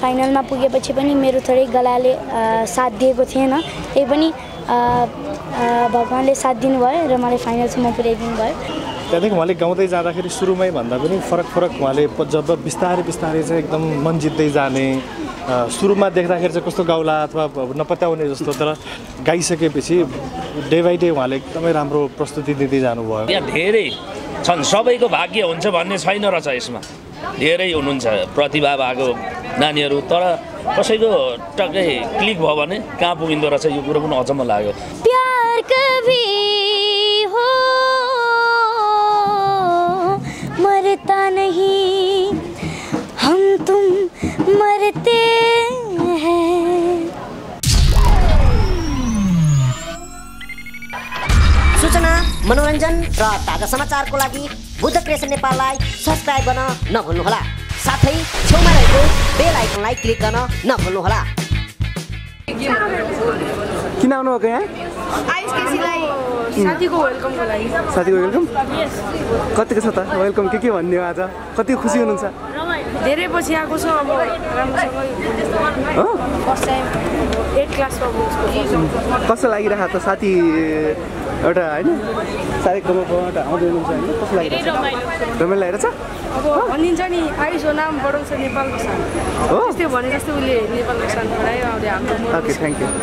फाइनलमा पुगेपछि पनि मेरो थोरै गलाले साथ दिएको थिएन, त्यही पनि भगवानले साथ दिनुभयो र मलाई फाइनलसम्म पुर्याइदिनु भयो। त्यहाँदेखि उहाँले गाउँदै जाँदाखेरि सुरुमै भन्दा पनि फरक उहाँले जब बिस्तारै चाहिँ एकदम मन जित्दै जाने, सुरुमा देख्दाखेरि चाहिँ कस्तो गाउला अथवा नपत्याउने जस्तो, तर गाइसकेपछि डे बाई डे उहाँले एकदमै राम्रो प्रस्तुति दिँदै जानुभयो। यहाँ धेरै छन्, सबैको भाग्य हुन्छ भन्ने छैन रहेछ, यसमा धेरै हुनुहुन्छ प्रतिभा भएको नानीहरू, तर कसैको टक्कै क्लिक भयो भने कहाँ पुगिँदो रहेछ यो कुरो पनि अचम्म लाग्यो। प्यार कभी हो मरता नहीं, हम तुम मरते हैं। सूचना, मनोरञ्जन र ताजा समाचारको लागि बुद्ध क्रिएसन नेपाललाई सब्स्क्राइब गर्न नभुल्नुहोला। साथै छेउमा रहेको बेल आइकनलाई क्लिक गर्न नभुल्नुहोला। किन आउनुभएको यहाँ? साथीको वेलकमको लागि। साथीको वेलकम? कतिको छ त वेलकम? के भन्ने हो आज? कति खुसी हुनुहुन्छ? धेरै पछि आएको छु, अब राम्रोसँगै फर्स्ट टाइम 8 क्लासमा पुगेको। कस्तो लागिरहेको त साथी एउटा होइन कार्यक्रमबाट आउँदै हुनुहुन्छ होइन? कस्तो लागिरहेको छ? रमाइलो लागेको छ? अब भनिन्छ नि आयुष हो नाम बढाउँछ नेपालको सान हो, त्यस्तै भने जस्तो उसले नेपालको सान बढायो। अहिले हाम्रो ओके, थ्याङ्क यू।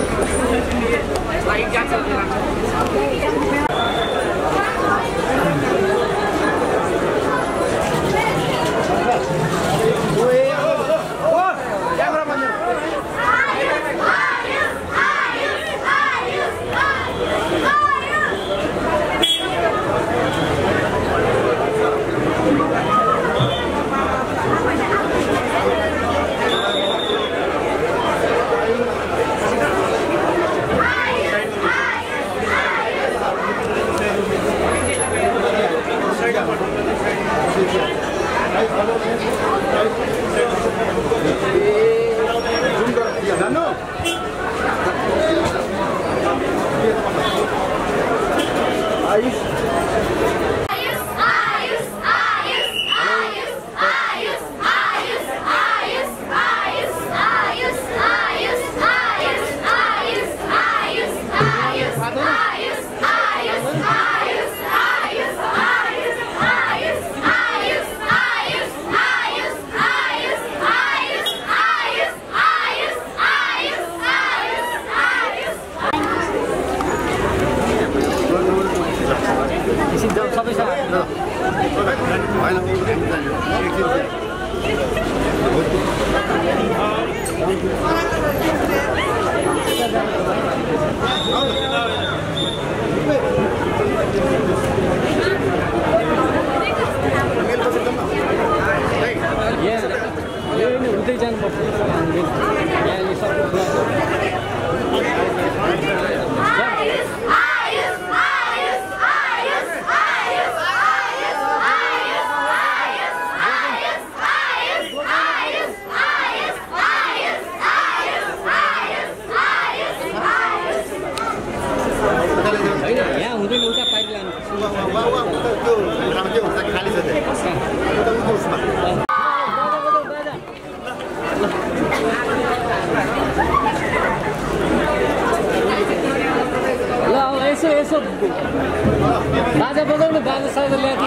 बाजा बजाउनु, बाजा साजा ल्याएको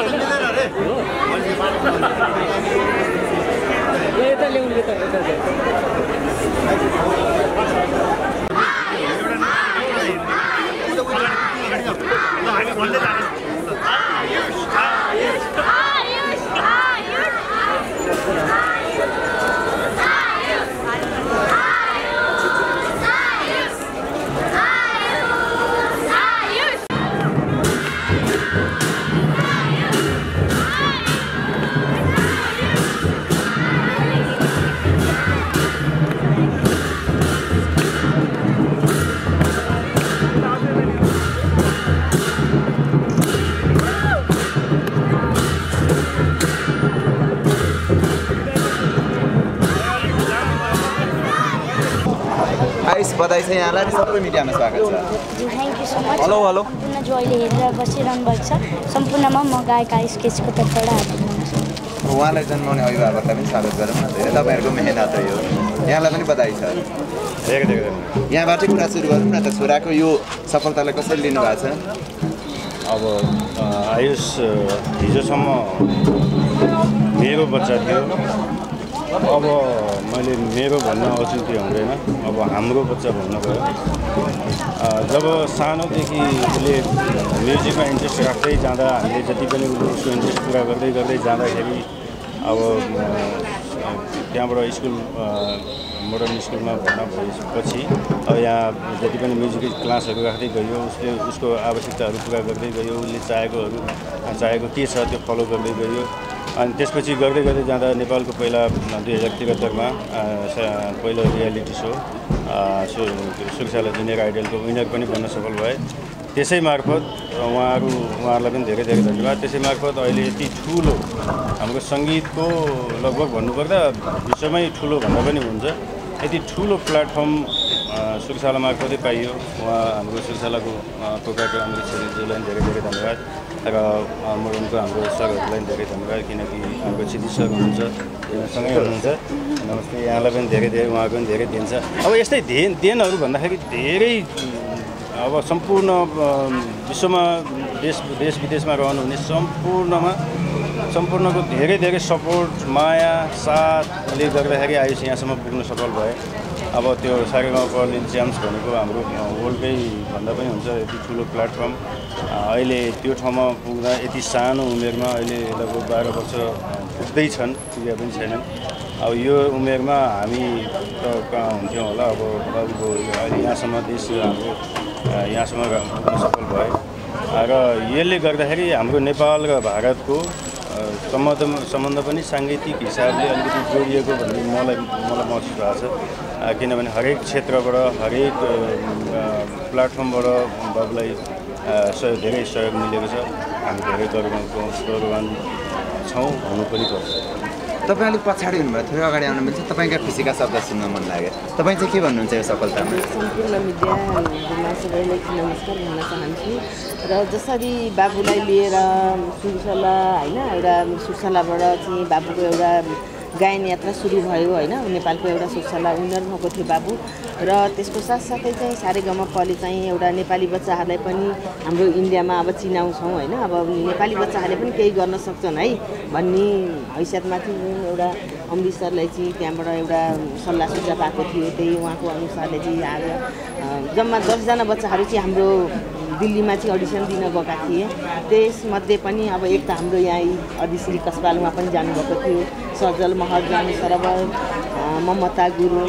यता ल्याउनु, यता बधाई छ यहाँलाई, सबै मिडियामा स्वागत छ। Thank you so much. Hello hello. सम्पूर्ण जो अहिले हेरेर बसिरहनु भएको छ सम्पूर्णमा म गायक आयुष केसीको तर्फबाट हार्दिक नमस्कार। उहाँलाई जन्माउने अभिभावकलाई पनि स्वागत गरौँ न धेरै तपाईँहरूको मेहनत हो यो यहाँलाई पनि बधाई छ धेरै धेरै धन्यवाद यहाँबाटै कुरा सुरु गरौँ न त छोराको यो सफलतालाई कसरी लिनुभएको छ अब आयुष हिजोसम्म मेरो बच्चा थियो अब मैले मेरो भन्न औचित्य हुँदैन अब हाम्रो बच्चा भन्नु गयो जब सानोदेखि उसले म्युजिकमा इन्ट्रेस्ट राख्दै जाँदा हामीले जति पनि उसको इन्ट्रेस्ट पुरा गर्दै गर्दै जाँदाखेरि अब त्यहाँबाट स्कुल मोडर्न स्कुलमा भर्ना भएपछि अब यहाँ जति पनि म्युजिक क्लासहरू राख्दै गयो उसले उसको आवश्यकताहरू पुरा गर्दै गयो उसले चाहेको के छ त्यो फलो गर्दै गयो अनि त्यसपछि गर्दै गर्दै जाँदा नेपालको पहिला 2073मा पहिलो रियालिटी सो सुरसाला जुनियर आइडलको विनर पनि बन्न सफल भए त्यसै मार्फत उहाँहरूलाई पनि धेरै धेरै धन्यवाद त्यसै मार्फत अहिले यति ठुलो हाम्रो सङ्गीतको लगभग भन्नुपर्दा विश्वमै ठुलो भन्दा पनि हुन्छ यति ठुलो प्लेटफर्म सुरसाला मार्फतै पाइयो उहाँ हाम्रो सुरसालाको प्रोप्राइटर अमृत छेत्रीज्यूलाई धेरै धेरै धन्यवाद र मोडर्नको हाम्रो सरहरूलाई धेरै धन्यवाद किनकि हाम्रो क्षितिज सर हुनुहुन्छ सँगै हुनुहुन्छ नमस्ते यहाँलाई पनि धेरै धेरै उहाँको पनि धेरै देन छ अब यस्तै देनहरू भन्दाखेरि धेरै अब सम्पूर्ण विश्वमा देश विदेशमा रहनुहुने सम्पूर्णको धेरै धेरै सपोर्ट माया साथले गर्दाखेरि आयुष यहाँसम्म पुग्न सफल भए अब त्यो सारेगामापा च्याम्प्स भनेको हाम्रो वर्ल्डकै भन्दा पनि हुन्छ यति ठुलो प्लेटफर्म अहिले त्यो ठाउँमा पुग्दा यति सानो उमेरमा अहिले लगभग 12 वर्ष पुग्दैछन् पुगेका पनि छैनन् अब यो उमेरमा हामी त कहाँ हुन्थ्यौँ होला अब बाबुको अहिले यहाँसम्म देश हाम्रो यहाँसम्म पुग्न सफल भए र यसले गर्दाखेरि हाम्रो नेपाल र भारतको सम्बन्ध पनि साङ्गीतिक हिसाबले अलिकति जोडिएको भन्ने मलाई महसुस भएको छ किनभने हरेक क्षेत्रबाट हरेक प्लेटफर्मबाट बाबुलाई धेरै सहयोग मिलेको छ हामी धेरै गौरवान छौँ हुनु पनि पर्छ तपाईँ अलिक पछाडि हुनुभयो थोरै अगाडि आउनु मिल्छ तपाईँका खुसीका शब्द सुन्न मन लाग्यो तपाईँ चाहिँ के भन्नुहुन्छ यो सफलतामा सम्पूर्ण मिडियामा सबैलाई नमस्कार भन्न चाहन्छु र जसरी बाबुलाई लिएर सुरसाला होइन एउटा सुरसालाबाट चाहिँ बाबुको एउटा गायन यात्रा सुरु भयो होइन नेपालको एउटा सुरसाला विनर भएको थियो बाबु र त्यसको साथसाथै चाहिँ सारेगामापाले चाहिँ एउटा नेपाली बच्चाहरूलाई पनि हाम्रो इन्डियामा अब चिनाउँछौँ होइन अब नेपाली बच्चाहरूले पनि केही गर्न सक्छन् है भन्ने हैसियतमाथि एउटा अमृत सरलाई चाहिँ त्यहाँबाट एउटा सल्लाह सुझाव पाएको थियो त्यही उहाँको अनुसारले चाहिँ आज जम्मा 10 जना बच्चाहरू चाहिँ हाम्रो दिल्लीमा चाहिँ अडिसन दिन गएका थिए त्यसमध्ये पनि अब एक त हाम्रो यहाँ अधिश्री कसपालमा पनि जानुभएको थियो सजल महर्जन सरवर ममता गुरुङ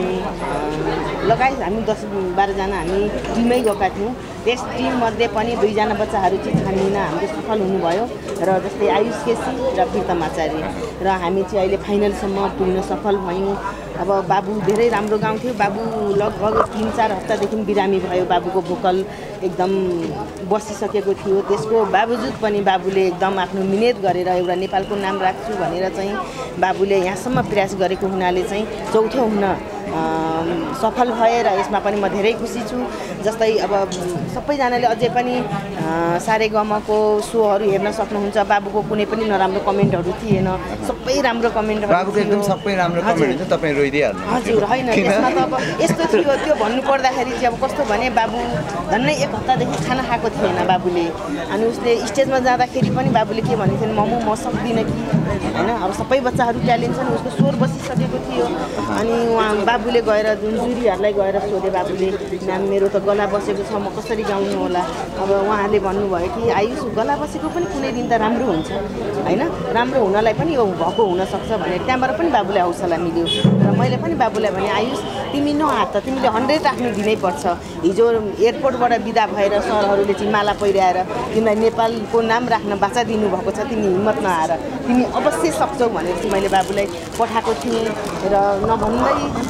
लगायत हामी 10-12 जना हामी टिमै गएका थियौँ त्यस टिममध्ये पनि 2 जना बच्चाहरू चाहिँ छानिन हाम्रो सफल हुनुभयो र जस्तै आयुष केसी र प्रीतम आचार्य र हामी चाहिँ अहिले फाइनलसम्म पुग्न सफल भयौँ अब बाबु धेरै राम्रो गाउँथ्यो बाबु लगभग 3-4 हप्तादेखि बिरामी भयो बाबुको भोकल एकदम बसिसकेको थियो त्यसको बावजुद पनि बाबुले एकदम आफ्नो मिहिनेत गरेर एउटा नेपालको नाम राख्छु भनेर चाहिँ बाबुले यहाँसम्म प्रयास गरेको हुनाले चाहिँ चौथो हुन सफल भए र यसमा पनि म धेरै खुसी छु जस्तै अब सबैजनाले अझै पनि सारेगामाको सोहरू हेर्न सक्नुहुन्छ बाबुको कुनै पनि नराम्रो कमेन्टहरू थिएन सबै राम्रो कमेन्टहरू बाबुको एकदम सबै राम्रो कमेन्ट थियो तपाईँ रोइदिहाल्नु हजुर होइन त्यसमा त अब यस्तो थियो त्यो भन्नु पर्दाखेरि चाहिँ अब कस्तो भने बाबु झन्नै 1 हप्तादेखि खाना खाएको थिएन बाबुले अनि उसले स्टेजमा जाँदाखेरि पनि बाबुले के भनेको थियो म सक्दिनँ कि होइन अब सबै बच्चाहरू ट्यालेन्ट छन् उसको स्वर बसिसकेको थियो अनि उहाँ बाबुले गएर जुन जुरीहरूलाई गएर सोधे बाबुले म्याम मेरो त गला बसेको छ म कसरी गाउनु होला अब उहाँले भन्नुभयो कि आयुष गला बसेको पनि कुनै दिन त राम्रो हुन्छ होइन राम्रो हुनलाई पनि यो भएको हुनसक्छ भनेर त्यहाँबाट पनि बाबुले हौसला मिल्यो र मैले पनि बाबुलाई भने आयुष तिमी नहात त तिमीले 100 राख्नु दिनैपर्छ हिजो एयरपोर्टबाट बिदा भएर सरहरूले चाहिँ माला पहिराएर तिमीलाई नेपालको नाम राख्न बाचा दिनुभएको छ तिमी हिम्मत नहार तिमी अवश्य सक्छौ भनेर चाहिँ मैले बाबुलाई पठाएको थिएँ र नभन्दै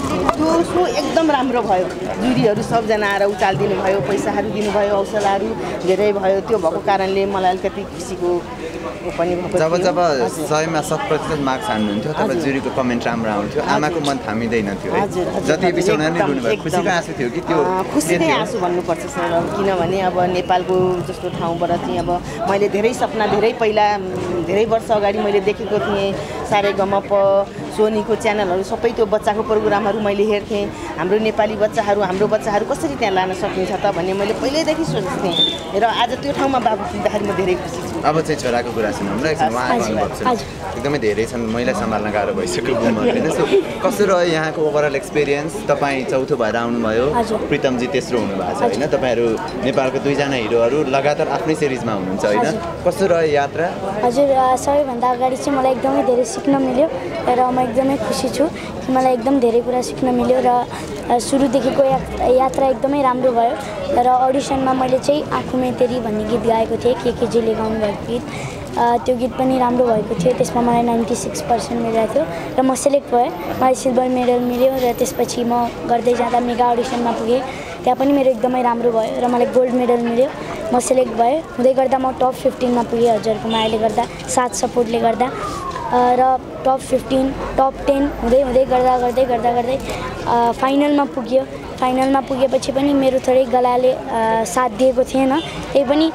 त्यो सो एकदम राम्रो भयो। जुरीहरू सबजना आएर उचालिदिनु भयो, पैसाहरू दिनुभयो, हौसलाहरू धेरै भयो। त्यो भएको कारणले मलाई अलिकति खुसीको पनि भएको जब 100मा 100% मार्क्स हान्नुहुन्थ्यो तब जुरीको कमेन्ट राम्रो आउँथ्यो, आमाको मन थामिँदैन थियो है। जति बिसाउन नै रुनुभयो, खुसीको आँसु थियो कि त्यो खुसीकै आँसु भन्नुपर्छ सर। किनभने अब नेपालको जस्तो ठाउँबाट चाहिँ अब मैले धेरै सपना धेरै वर्ष अगाडि मैले देखेको थिएँ। सारेगमप, सोनीको च्यानलहरू सबै त्यो बच्चाको प्रोग्रामहरू मैले हेर्थेँ। हाम्रो नेपाली हाम्रो बच्चाहरू कसरी त्यहाँ लान सकिन्छ त भन्ने मैले पहिल्यैदेखि सोच्थेँ र आज त्यो ठाउँमा बाबु पुग्दाखेरि म धेरै खुसी छु। अब चाहिँ छोराको कुरा सुनौँ र एकछिन उहाँको अनुभव सुनौँ। एकदमै धेरै छन्, महिला सम्हाल्न गाह्रो भइसक्यो गुमहरू होइन। सो कस्तो रह्यो यहाँको ओभरअल एक्सपिरियन्स? तपाईँ चौथो भएर आउनुभयो, प्रितमजी तेस्रो हुनुभएको छ होइन। तपाईँहरू नेपालको 2 जना हिरोहरू लगातार आफ्नै सिरिजमा हुनुहुन्छ होइन। कस्तो रह्यो यात्रा? हजुर, सबैभन्दा अगाडि चाहिँ मलाई एकदमै धेरै सिक्न मिल्यो र म एकदमै खुसी छु कि मलाई एकदम धेरै कुरा सिक्न मिल्यो र सुरुदेखिको यात्रा एकदमै राम्रो भयो। र अडिसनमा मैले चाहिँ आँखुमे तेरी भन्ने गीत गाएको थिएँ, केकेजीले गाउनुभएको गीत। त्यो गीत पनि राम्रो भएको थियो। त्यसमा मलाई 96% मिलेको थियो र म सेलेक्ट भएँ। मलाई सिल्भर मेडल मिल्यो र त्यसपछि म गर्दै जाँदा मेगा अडिसनमा पुगेँ। त्यहाँ पनि मेरो एकदमै राम्रो भयो र मलाई गोल्ड मेडल मिल्यो। म सेलेक्ट भएँ। हुँदै गर्दा म टप 15मा पुगेँ हजुरको मायाले गर्दा, साथ सपोर्टले गर्दा। र टप 15, टप 10 हुँदै गर्दै फाइनलमा पुग्यो। फाइनलमा पुगेपछि पनि मेरो थोरै गलाले साथ दिएको थिएन। त्यही पनि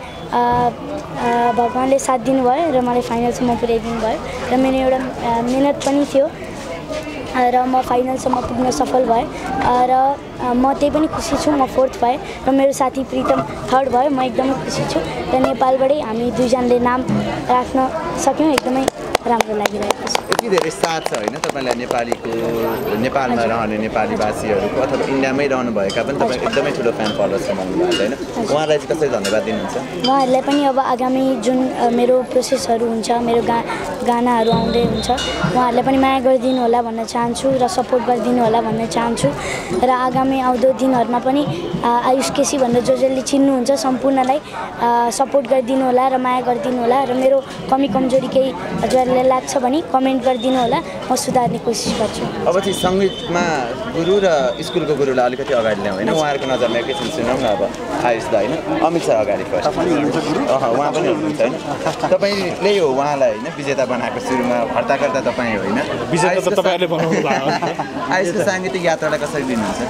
भगवान्ले साथ दिनुभयो र मलाई फाइनलसम्म पुर्याइदिनु भयो र मेरो एउटा मिहिनेत पनि थियो र म फाइनलसम्म पुग्न सफल भएँ। र म त्यही पनि खुसी छु। म 4th भएँ र मेरो साथी प्रितम 3rd भयो। म एकदमै खुसी छु र नेपालबाटै हामी 2 जनाले नाम राख्न सक्यौँ। एकदमै राम्रो लागिरहेको छ। यति धेरै साथ छ होइन तपाईँलाई नेपालमा रहने नेपाली भाषीहरूको अथवा इन्डियामै रहनुभएका पनि तपाईँ एकदमै ठुलो फ्यान फलोवर्स कमाउनु भएको होइन। उहाँलाई चाहिँ कसरी धन्यवाद दिनुहुन्छ? उहाँहरूलाई पनि अब आगामी जुन मेरो प्रोसेसहरू हुन्छ, मेरो गानाहरू आउँदै हुन्छ, उहाँहरूलाई पनि माया गरिदिनु होला भन्न चाहन्छु र सपोर्ट गरिदिनु होला भन्न चाहन्छु। र आगामी आउँदो दिनहरूमा पनि आयुष केसी भनेर जसले चिन्नुहुन्छ सम्पूर्णलाई सपोर्ट गरिदिनु होला र माया गरिदिनु होला। र मेरो कमी कमजोरी केही हजुरहरूलाई लाग्छ भने कमेन्ट गरिदिनु होला, म सुधार्ने कोसिस गर्छु। अब चाहिँ सङ्गीतमा गुरु र स्कुलको गुरुलाई अलिकति अगाडि ल्याउँ होइन। उहाँहरूको नजरमा एकैछिन सुनौँ न। अब आयुष दा होइन, अमित सर अगाडि फर्स्ट। उहाँ पनि हुनुहुन्छ होइन। तपाईँले हो उहाँलाई होइन विजेता बनाएको सुरुमा, भर्ता गर्दा तपाईँ होइन विजेता त तपाईँहरूले बनाउनु भयो। आयुषको साङ्गीतिक यात्रालाई कसरी लिनुहुन्छ?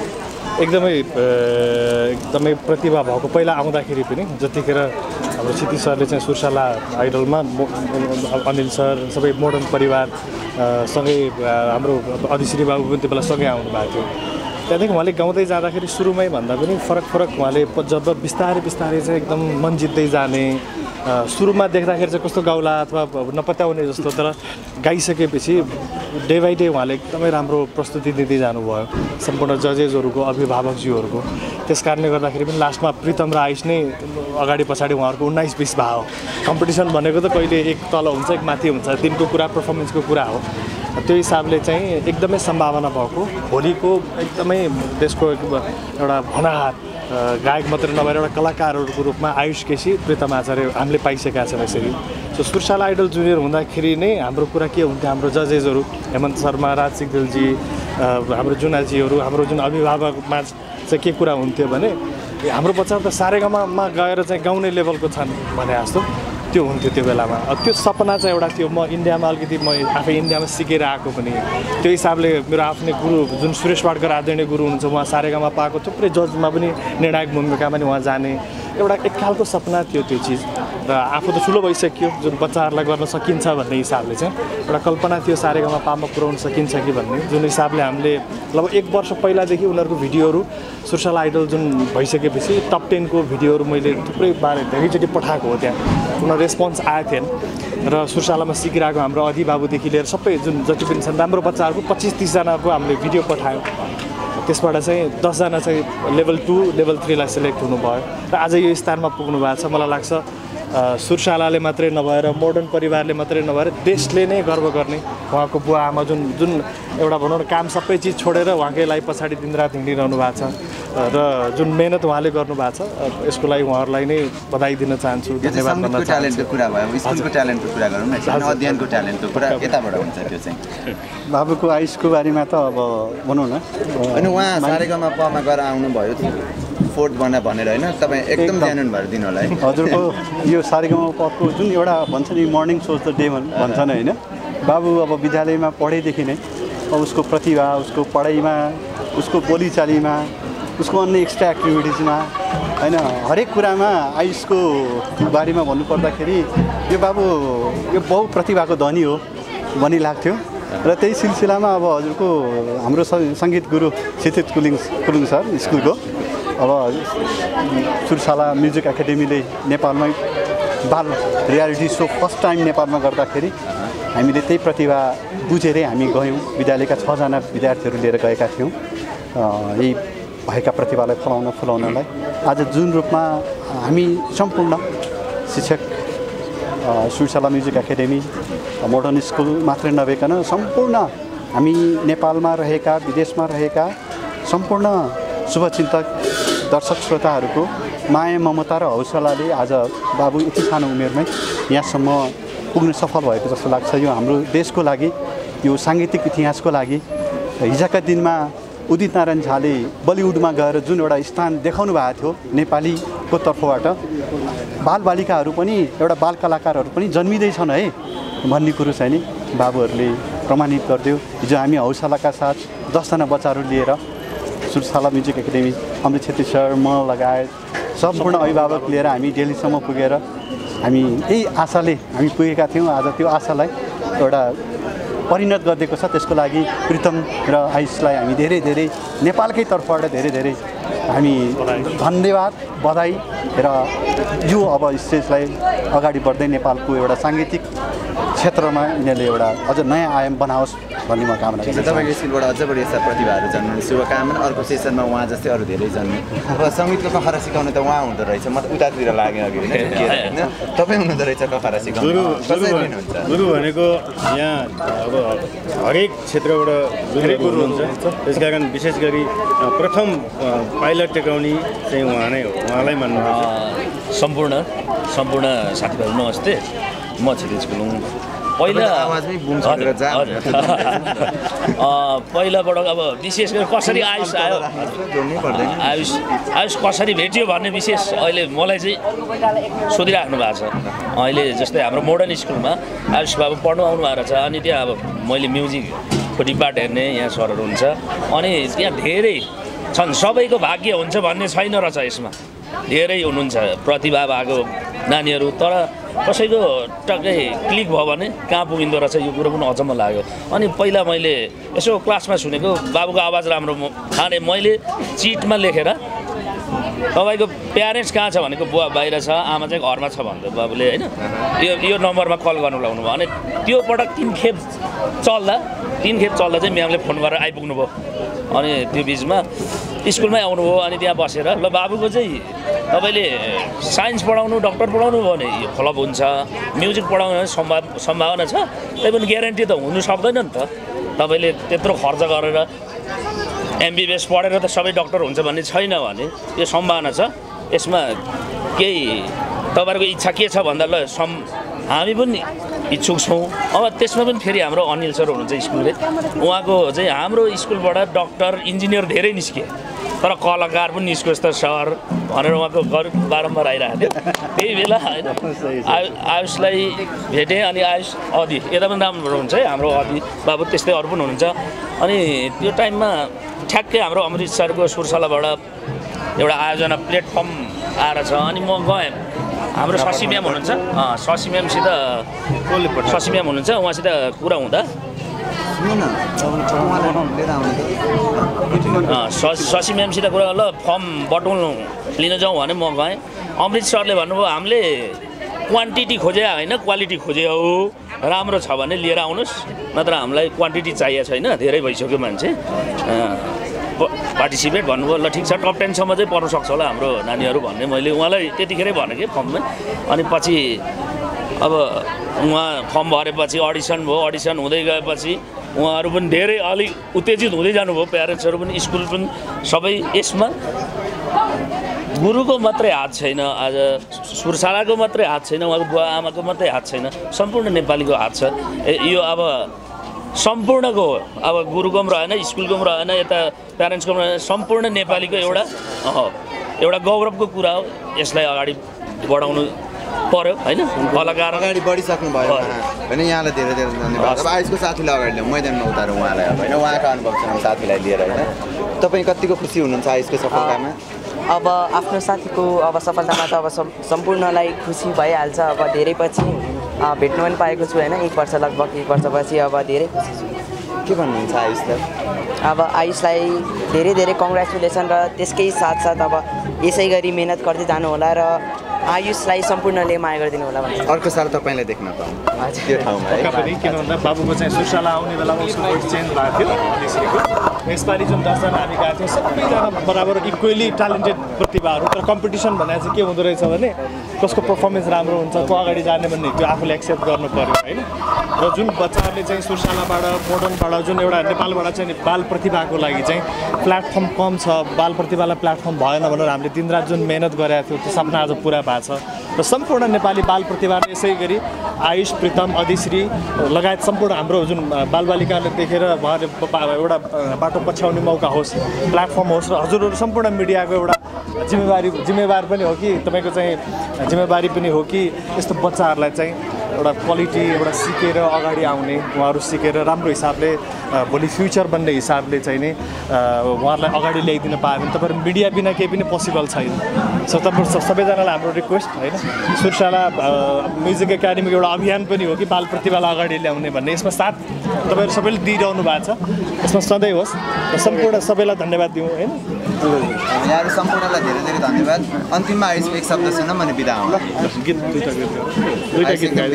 एकदमै प्रतिभा भएको। पहिला आउँदाखेरि पनि जतिखेर हाम्रो क्षितिज सरले चाहिँ सुरसाला आइडलमा अनिल सर सबै मोडर्न परिवार सँगै हाम्रो अधिश्री बाबु पनि त्यो बेला सँगै आउनुभएको थियो। त्यहाँदेखि उहाँले गाउँदै जाँदाखेरि सुरुमै भन्दा पनि फरक उहाँले जब बिस्तारै चाहिँ एकदम मन जित्दै जाने, सुरुमा देख्दाखेरि चाहिँ कस्तो गाउला अथवा नपत्याउने जस्तो, तर गाइसकेपछि डे बाई डे उहाँले एकदमै राम्रो प्रस्तुति दिँदै जानुभयो सम्पूर्ण जजेसहरूको, अभिभावकज्यूहरूको। त्यस कारणले गर्दाखेरि पनि लास्टमा प्रितम र आयुष नै अगाडि पछाडि उहाँहरूको 19-20 भयो। कम्पिटिसन भनेको त कहिले एक तल हुन्छ एक माथि हुन्छ, दिनको कुरा पर्फर्मेन्सको कुरा हो। त्यो हिसाबले चाहिँ एकदमै सम्भावना भएको, भोलिको एकदमै देशको एउटा भनाहार गायक मात्र नभएर एउटा कलाकारहरूको रूपमा आयुष केसी, प्रितम आचार्य हामीले पाइसकेका छौँ यसरी। सो सुरसाला आइडल जुनियर हुँदाखेरि नै हाम्रो कुरा के हुन्थ्यो, हाम्रो जजेसहरू हेमन्त शर्मा, राज सिग्देलजी, हाम्रो जुनाजीहरू, हाम्रो जुन अभिभावकमा चाहिँ के कुरा हुन्थ्यो भने हाम्रो बच्चाहरू त सारेगामामा गएर चाहिँ गाउने लेभलको छन् भने जस्तो त्यो हुन्थ्यो त्यो बेलामा। त्यो सपना चाहिँ एउटा थियो। म इन्डियामा अलिकति म आफै इन्डियामा सिकेर आएको पनि त्यो हिसाबले मेरो आफ्नै गुरु जुन सुरेश वाडकर आदरणीय गुरु हुनुहुन्छ, उहाँ सारेगामा पाएको थुप्रै जजमा पनि निर्णायक भूमिकामा पनि उहाँ जाने एउटा एक खालको सपना थियो त्यो चिज। र आफू त ठुलो भइसक्यो, जुन बच्चाहरूलाई गर्न सकिन्छ भन्ने हिसाबले चाहिँ एउटा कल्पना थियो सारेगामा पामा पुर्याउन सकिन्छ कि भन्ने, जुन हिसाबले हामीले लगभग 1 वर्ष पहिलादेखि उनीहरूको भिडियोहरू सुरसाला आइडल जुन भइसकेपछि टप 10 को भिडियोहरू मैले थुप्रै बारे धेरैचोटि पठाएको हो। त्यहाँ उनीहरू रेस्पोन्स आएको थिएन र सुरसालामा सिकिरहेको हाम्रो अधि बाबुदेखि लिएर सबै जुन जति पनि छन् राम्रो बच्चाहरूको 25-30 जनाको हामीले भिडियो पठायौँ। त्यसबाट चाहिँ 10 जना चाहिँ लेभल 2, लेभल 3 लाई सेलेक्ट हुनुभयो र आज यो स्थानमा पुग्नु भएको छ। मलाई लाग्छ सुरशालाले मात्रै नभएर मोडर्न परिवारले मात्रै नभएर देशले नै गर्व गर्ने उहाँको बुवा आमा जुन एउटा भनौँ न काम सबै चिज छोडेर उहाँकै लागि पछाडि दिनरात हिँडिरहनु भएको छ र जुन मेहनत उहाँले गर्नुभएको छ यसको लागि उहाँहरूलाई नै बधाई दिन चाहन्छु धन्यवाद भन्न चाहन्छु ट्यालेन्टको कुरा भयो स्कुलको ट्यालेन्टको कुरा गरौँ न अध्ययनको ट्यालेन्टको कुरा यताबाट हुन्छ त्यो चाहिँ बाबुको आयुषको बारेमा त अब भनौँ न अनि उहाँ सारेगामा पमा गएर आउनुभयो फोर्थ बना भनेर होइन तपाईँ एकदम जेन्युन भएर दिनु होला है हजुरको यो सारेगामा पको जुन एउटा भन्छ नि मर्निङ सोज द डे भन्छन् होइन बाबु अब विद्यालयमा पढेदेखि नै अब उसको प्रतिभा उसको पढाइमा उसको बोलीचालीमा उसको अन्य एक्स्ट्रा एक्टिभिटिजमा होइन हरेक कुरामा आयुषको बारेमा भन्नुपर्दाखेरि यो बाबु यो बहु प्रतिभाको धनी हो भन्ने लाग्थ्यो र त्यही सिलसिलामा अब हजुरको हाम्रो सङ्गीत गुरु क्षितिज कुलुङ सर स्कुलको अब सुरशाला म्युजिक एकाडेमीले नेपालमै बाल रियालिटी सो फर्स्ट टाइम नेपालमा गर्दाखेरि हामीले त्यही प्रतिभा बुझेरै हामी गयौँ विद्यालयका 6 जना विद्यार्थीहरू लिएर गएका थियौँ यही भएका प्रतिभालाई फलाउनलाई आज जुन रूपमा हामी सम्पूर्ण शिक्षक Surshala music academy modern school मात्रै नभइकन सम्पूर्ण हामी नेपालमा रहेका विदेशमा रहेका सम्पूर्ण शुभचिन्तक दर्शक श्रोताहरूको माया ममता र हौसलाले आज बाबु यति सानो उमेरमै यहाँसम्म पुग्न सफल भएको जस्तो लाग्छ यो हाम्रो देशको लागि यो साङ्गीतिक इतिहासको लागि हिजोका दिनमा उदित नारायण झाले बलिउडमा गएर जुन एउटा स्थान देखाउनु भएको थियो नेपालीको तर्फबाट बालबालिकाहरू पनि एउटा बाल कलाकारहरू पनि जन्मिँदैछन् है भन्ने कुरो चाहिँ नि बाबुहरूले प्रमाणित गरिदियो हिजो हामी हौसलाका साथ 10 जना बच्चाहरू लिएर Surshala music academy Amrit Chhetri sir म लगायत सम्पूर्ण अभिभावक लिएर हामी दिल्लीसम्म पुगेर हामी यही आशाले हामी पुगेका थियौँ आज त्यो आशालाई एउटा परिणत गरिदिएको छ त्यसको लागि प्रितम र आयुषलाई हामी धेरै धेरै नेपालकै तर्फबाट धेरै धेरै हामी धन्यवाद बधाई र यो अब स्टेजलाई अगाडि बढ्दै नेपालको एउटा साङ्गीतिक क्षेत्रमा यिनीहरूले एउटा अझ नयाँ आयाम बनाओस् भन्ने म कामना गर्छु तपाईँको स्कुलबाट अझ बढी यस्ता प्रतिभाहरू जन्मिने शुभकामना अर्को सेसनमा उहाँ जस्तै अरू धेरै जन्मे अब सङ्गीतको कखरा सिकाउने त उहाँ हुँदो रहेछ म त उतातिर लाग्यो अघि होइन तपाईँ हुनुहुँदो रहेछ कखरा सिकाउनु गुरु भनेको यहाँ अब हरेक क्षेत्रबाट गुरु हुनुहुन्छ त्यसकारण विशेष गरी प्रथम पाइलट टेकाउने चाहिँ उहाँ नै हो उहाँलाई मान्नुपर्छ सम्पूर्ण साथीभाइहरू नमस्ते म क्षितिज कुलुङ पहिलाबाट अब विशेष गरी कसरी आयुष आयो आयुष कसरी भेटियो भन्ने विशेष अहिले मलाई चाहिँ सोधिराख्नु भएको छ अहिले जस्तै हाम्रो मोडर्न स्कुलमा आयुष बाबु पढ्नु आउनु भएको रहेछ अनि त्यहाँ अब मैले म्युजिकको डिपार्ट हेर्ने यहाँ सरहरू हुन्छ अनि त्यहाँ धेरै छन् सबैको भाग्य हुन्छ भन्ने छैन रहेछ यसमा धेरै हुनुहुन्छ प्रतिभा भएको नानीहरू तर कसैको टक्कै क्लिक भयो भने कहाँ पुगिँदो रहेछ यो कुरो पनि अचम्म लाग्यो अनि पहिला मैले यसो क्लासमा सुनेको बाबुको आवाज राम्रो खाने मैले चिटमा लेखेर तपाईँको प्यारेन्ट्स कहाँ छ भनेको बुवा बाहिर छ आमा चाहिँ घरमा छ भन्दै बाबुले होइन यो नम्बरमा कल गर्नु लगाउनु भयो अनि त्यो पटक 3 खेप चल्दा चाहिँ म्यामले फोन गरेर आइपुग्नु भयो अनि त्यो बिचमा स्कुलमै आउनुभयो अनि त्यहाँ बसेर ल बाबुको चाहिँ तपाईँले साइन्स पढाउनु डक्टर पढाउनु भयो भने यो फ्लप हुन्छ म्युजिक पढाउनु सम्भावना छ तैपनि ग्यारेन्टी त हुनु सक्दैन नि त तपाईँले त्यत्रो खर्च गरेर एमबिबिएस पढेर त सबै डक्टर हुन्छ भन्ने छैन भने यो सम्भावना छ यसमा केही तपाईँहरूको इच्छा के छ भन्दा ल हामी पनि इच्छुक छौँ अब त्यसमा पनि फेरि हाम्रो अनिल सर हुनुहुन्छ स्कुलले उहाँको चाहिँ हाम्रो स्कुलबाट डक्टर इन्जिनियर धेरै निस्के तर कलाकार पनि निस्कोस् त सर भनेर उहाँको बारम्बार आइरहेको थियो त्यही बेला होइन आयुषलाई भेटेँ अनि आयुष अदि यता पनि राम्रो हुन्छ है हाम्रो अदि बाबु त्यस्तै अरू पनि हुनुहुन्छ अनि त्यो टाइममा ठ्याक्कै हाम्रो अमृतसरको सुरशालाबाट एउटा आयोजना प्लेटफर्म आएर छ अनि म गएँ हाम्रो शशी म्याम हुनुहुन्छ शशी म्यामसित उहाँसित कुरा हुँदा शशी म्यामसित कुरा ल फर्म बटुल्नु लिन जाउँ भने म गएँ अमृत सरले भन्नुभयो हामीले क्वान्टिटी खोजे होइन क्वालिटी खोजे हो राम्रो छ भने लिएर आउनुहोस् नत्र हामीलाई क्वान्टिटी चाहिएको छैन धेरै भइसक्यो मान्छे पार्टिसिपेट भन्नुभयो ल ठिक छ टप 10 सम्म चाहिँ पर्न सक्छ होला हाम्रो नानीहरू भन्ने मैले उहाँलाई त्यतिखेरै भने कि फर्ममै अनि पछि अब उहाँ फर्म भरेपछि अडिसन भयो अडिसन हुँदै गएपछि उहाँहरू पनि धेरै अलि उत्तेजित हुँदै जानुभयो प्यारेन्ट्सहरू पनि स्कुल पनि सबै यसमा गुरुको मात्रै हात छैन आज सुरसालाको मात्रै हात छैन उहाँको बुवा आमाको मात्रै हात छैन सम्पूर्ण नेपालीको हात छ यो अब सम्पूर्णको हो अब गुरुको पनि रहेन स्कुलको पनि रहेन यता प्यारेन्ट्सको पनि रहेन सम्पूर्ण नेपालीको एउटा गौरवको कुरा हो यसलाई अगाडि बढाउनु पर्यो हैन कलाकार अगाडि बढिसक्नु भयो हैन यहाँलाई धेरै धेरै धन्यवाद अब आइसको साथीलाई अगाडि ल्याउँ मैदानमा उतारौँ उहाँलाई अब हैन उहाँको अनुभव छ साथीलाई लिएर हैन तपाईँ कतिको खुसी हुनुहुन्छ आइसको सफलतामा अब आफ्नो साथीको अब सफलतामा त अब सम्पूर्णलाई खुसी भइहाल्छ अब धेरै पछि भेट्नु पनि पाएको छु हैन 1 वर्ष लगभग 1 वर्षपछि अब धेरै खुसी छु के भन्नुहुन्छ आयुषलाई अब आयुषलाई धेरै धेरै कङ्ग्रेचुलेसन र त्यसकै साथसाथ अब यसै गरी मेहनत गर्दै जानु होला र आयुषलाई सम्पूर्णले माया गरिदिनु होला भन्छ अर्को साल तपाईँलाई देख्न पाऊँ त्यो ठाउँमा है किन भन्दा बाबुको चाहिँ सुरसाला आउने बेलामा उसको भोइस चेन्ज भएको थियो यसपालि जुन 10 जना हामी गएको थियौँ सबैजना बराबर इक्वेली ट्यालेन्टेड प्रतिभाहरू तर कम्पिटिसन भनेर चाहिँ के हुँदो रहेछ भने कसको पर्फर्मेन्स राम्रो हुन्छ को अगाडि जाने भन्ने त्यो आफूले एक्सेप्ट गर्नु पर्यो होइन र जुन बच्चाहरूले चाहिँ सुरसालाबाट मोडर्नबाट जुन एउटा नेपालबाट चाहिँ बाल प्रतिभाको लागि चाहिँ प्लेटफर्म कम छ बाल प्रतिभालाई प्लेटफर्म भएन भनेर हामीले दिनरात जुन मेहनत गरेका थियौँ त्यो सपना आज पुरा भएको छ र सम्पूर्ण नेपाली बाल प्रतिभाले यसै गरी आयुष प्रितम अधिश्री लगायत सम्पूर्ण हाम्रो जुन बालबालिकाले देखेर उहाँले एउटा बाटो पछ्याउने मौका होस् प्लेटफर्म होस् र हजुरहरू सम्पूर्ण मिडियाको एउटा जिम्मेवार पनि हो कि तपाईँको चाहिँ जिम्मेवारी पनि हो कि यस्तो बच्चाहरूलाई चाहिँ एउटा क्वालिटी एउटा सिकेर अगाडि आउने उहाँहरू सिकेर राम्रो हिसाबले भोलि फ्युचर बन्ने हिसाबले चाहिँ नि उहाँहरूलाई अगाडि ल्याइदिन पायो भने तपाईँहरू मिडिया बिना केही पनि पोसिबल छैन सो तपाईँ सबैजनालाई हाम्रो रिक्वेस्ट होइन सुरसाला म्युजिक एकाडेमीको एउटा अभियान पनि हो कि बाल प्रतिभालाई अगाडि ल्याउने भन्ने यसमा साथ तपाईँहरू सबैले दिइरहनु भएको छ यसमा सधैँ होस् र सम्पूर्ण सबैलाई धन्यवाद दिउँ होइन यहाँहरू सम्पूर्णलाई धेरै धेरै धन्यवाद अन्तिममा आयुषको एक शब्द सुन मैले बिदा आउँ गीत दुईटा गीत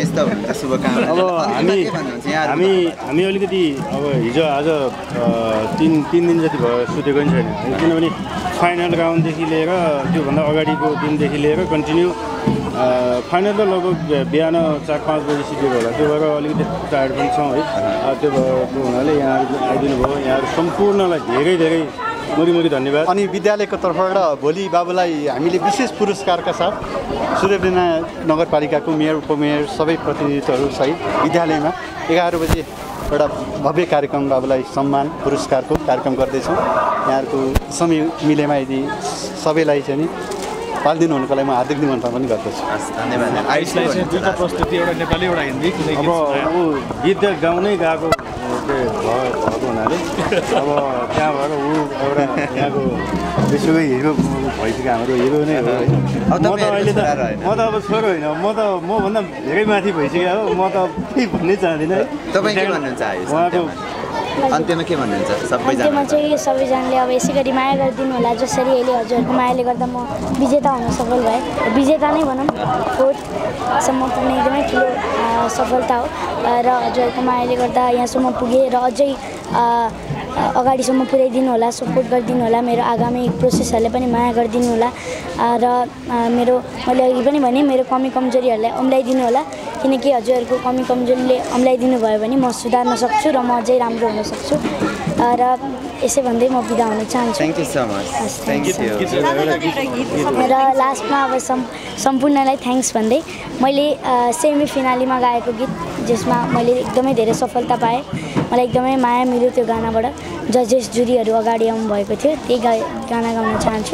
हामी अलिकति अब हिजो आज तीन दिन जति भयो सुतेको नि छैन किनभने फाइनल राउन्डदेखि लिएर त्योभन्दा अगाडिको दिनदेखि लिएर कन्टिन्यू फाइनल त लगभग बिहान 4-5 बजी सिकेको होला त्यो भएर अलिकति टायर्ड पनि छौँ है त्यो भएको हुनाले यहाँहरू आइदिनु भयो यहाँहरू सम्पूर्णलाई धेरै धेरै मुरी धन्यवाद अनि विद्यालयको तर्फबाट भोलि बाबुलाई हामीले विशेष पुरस्कारका साथ सूर्यवृना नगरपालिकाको मेयर उपमेयर सबै प्रतिनिधित्वहरू सहित विद्यालयमा 11 बजे एउटा भव्य कार्यक्रम बाबुलाई सम्मान पुरस्कारको कार्यक्रम गर्दैछौँ यहाँहरूको समय मिलेमा यदि सबैलाई चाहिँ नि पालिदिनु हुनुको लागि म हार्दिक निमन्त्रणा पनि गर्दछु धन्यवाद आयुषलाई चाहिँ दुईटा प्रस्तुति एउटा नेपाली एउटा हिन्दी अब ऊ गीत गाउनै गएको भएको हुनाले अब त्यहाँ भएर ऊ एउटा यहाँको विश्वकै हिरो भइसक्यो हाम्रो हिरो नै हो म त अहिले त म त अब छोरो होइन मभन्दा धेरै माथि भइसक्यो हो म त केही भन्नै चाहदिनँ तपाईँ के भन्नुहुन्छ आयुष उहाँको अन्त्यमा के भन्नुहुन्छ अन्त्यमा चाहिँ सबैजनाले अब यसै गरी माया गरिदिनु होला जसरी अहिले हजुरहरूको मायाले गर्दा म विजेता हुन सफल भएँ विजेता नै भनौँ 4थसम्म पुग्ने एकदमै ठुलो सफलता हो र हजुरहरूको मायाले गर्दा यहाँसम्म पुगेँ र अझै अगाडिसम्म पुर्याइदिनु होला सपोर्ट गरिदिनु होला मेरो आगामी प्रोसेसहरूले पनि माया गरिदिनु होला र मैले अघि पनि भने मेरो कमी कमजोरीहरूलाई अम्लाइदिनु होला किनकि हजुरहरूको कमी कमजोरीले अम्लाइदिनु भयो भने म सुधार्न सक्छु र म अझै राम्रो हुन सक्छु र यसै भन्दै म बिदा हुन चाहन्छु thank you so much thank you र लास्टमा अब सम्पूर्णलाई थ्याङ्क्स भन्दै मैले सेमी फिनालीमा गाएको गीत जसमा मैले एकदमै धेरै सफलता पाएँ मलाई एकदमै माया मिल्यो त्यो गानाबाट जजेस जुरीहरू अगाडि आउनु भएको थियो त्यही गाना गाउन चाहन्छु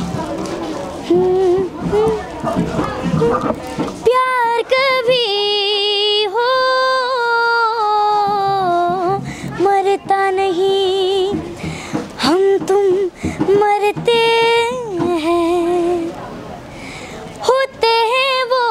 प्यार कभी हो मरता नहीं हम तुम मरते हैं होते हैं वो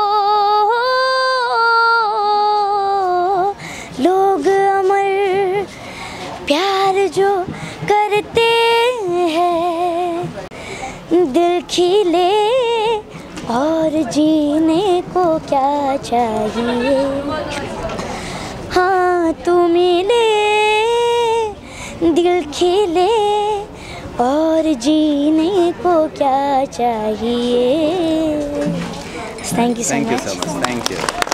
लोग अमर प्यार जो करते हैं दिल खिले और जीने को क्या चाहिए हाँ तू मिले दिल खिले और जीने को क्या चाहिए. Thank you so much. Thank you.